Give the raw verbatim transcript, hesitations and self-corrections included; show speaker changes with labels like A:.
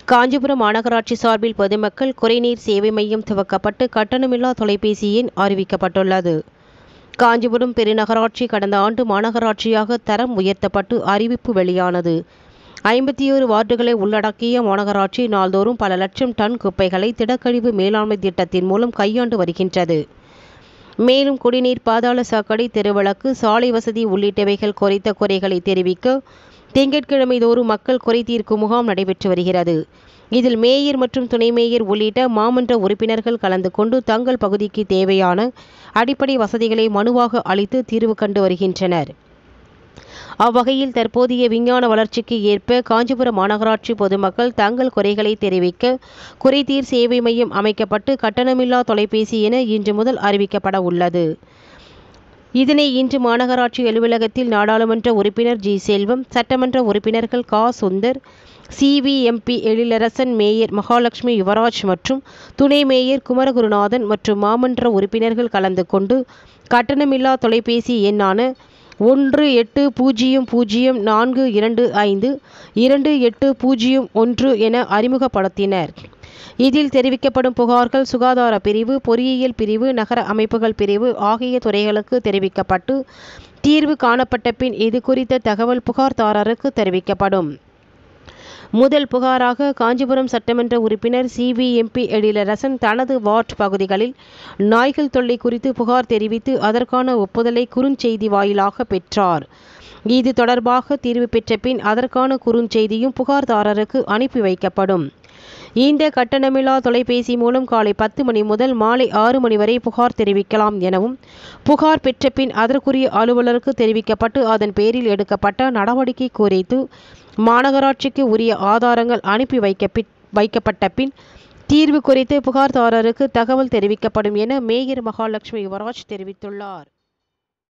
A: காஞ்சிபுரம் மாநகராட்சி சார்பில் பொதுமக்கள் குறைநீர் சேவை மையம் துவக்கப்பட்டு கட்டணமில்லா தொலைபேசி எண் அறிவிக்கப்பட்டுள்ளது. காஞ்சிபுரம் பெருநகராட்சி கடந்த ஆண்டு மாநகராட்சியாக தரம் உயர்த்தப்பட்டு அறிவிப்பு வெளியானது. ஐம்பத்தி ஏழு வார்டுகளை உள்ளடக்கிய மாநகராட்சி நாள்தோறும் பல லட்சம் டன் குப்பைகளை திடக்கழிவு மேலாண்மை திட்டத்தின் மூலம் கையாண்டு வருகின்றது. மேலும் குடிநீர், பாதாள சாக்கடை, தெருவிளக்கு, சாலை வசதி உள்ளிட்டவைகள் குறித்த குறைகளை தெரிவிக்க திங்கட்கிழமை தோறும் மக்கள் குறை தீர்க்கும் முகாம் நடைபெற்று வருகிறது. இதில் மேயர் மற்றும் துணை மேயர் உள்ளிட்ட மாமன்ற உறுப்பினர்கள் கலந்து கொண்டு தங்கள் பகுதிக்கு தேவையான அடிப்படை வசதிகளை மனுவாக அளித்து தீர்வு கண்டு வருகின்றனர். அவ்வகையில் தற்போதைய விஞ்ஞான வளர்ச்சிக்கு ஏற்ப காஞ்சிபுரம் மாநகராட்சி பொதுமக்கள் தங்கள் குறைகளை தெரிவிக்க குறைதீர் சேவை மையம் அமைக்கப்பட்டு கட்டணமில்லா தொலைபேசி என இன்று முதல் அறிவிக்கப்பட உள்ளது. இதனை இன்று மாநகராட்சி அலுவலகத்தில் நாடாளுமன்ற உறுப்பினர் ஜி செல்வம், சட்டமன்ற உறுப்பினர்கள் கா Sundar, C V M P Ezhilarasan, mayor Mahalakshmi Yuvaraj மற்றும் துணை மேயர் குமரகுருநாதன் மற்றும் மாமன்ற உறுப்பினர்கள் கலந்து கொண்டு கட்டணமில்லா தொலைபேசி எண்ணான ஒன்று எட்டு பூஜ்ஜியம் பூஜ்ஜியம் நான்கு இரண்டு ஐந்து இரண்டு எட்டு பூஜ்ஜியம் ஒன்று என அறிமுகப்படுத்தினர். இதில் தெரிவிக்கப்படும் புகார்கள் சுகாதார பிரிவு, பொறியியல் பிரிவு, நகர அமைப்புகள் பிரிவு ஆகிய துறைகளுக்கு தெரிவிக்கப்பட்டு தீர்வு காணப்பட்ட பின் இது குறித்த தகவல் புகார்தாரருக்கு தெரிவிக்கப்படும். முதல் புகாராக காஞ்சிபுரம் சட்டமன்ற உறுப்பினர் C V M P Ezhilarasan தனது வார்டு பகுதிகளில் நாய்கள் தொல்லை குறித்து புகார் தெரிவித்து அதற்கான ஒப்புதலை குறுஞ்செய்தி வாயிலாக பெற்றார். இது தொடர்பாக தீர்வு பெற்ற பின் அதற்கான குறுஞ்செய்தியும் புகார்தாரருக்கு அனுப்பி வைக்கப்படும். இந்த கட்டணமில்லா தொலைபேசி மூலம் காலை பத்து மணி முதல் மாலை ஆறு மணி வரை புகார் தெரிவிக்கலாம் எனவும், புகார் பெற்ற பின் அதற்குரிய அலுவலருக்கு தெரிவிக்கப்பட்டு அதன் பேரில் எடுக்கப்பட்ட நடவடிக்கை குறித்து மாநகராட்சிக்கு உரிய ஆதாரங்கள் அனுப்பி வைக்க வைக்கப்பட்ட பின் தீர்வு குறித்து புகார்தாரருக்கு தகவல் தெரிவிக்கப்படும் என மேயர் மகாலட்சுமி யுவராஜ் தெரிவித்துள்ளார்.